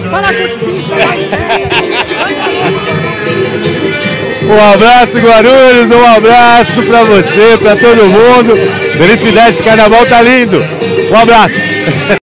Fala Um abraço, Guarulhos, um abraço pra você, pra todo mundo. Felicidade, esse carnaval tá lindo. Um abraço.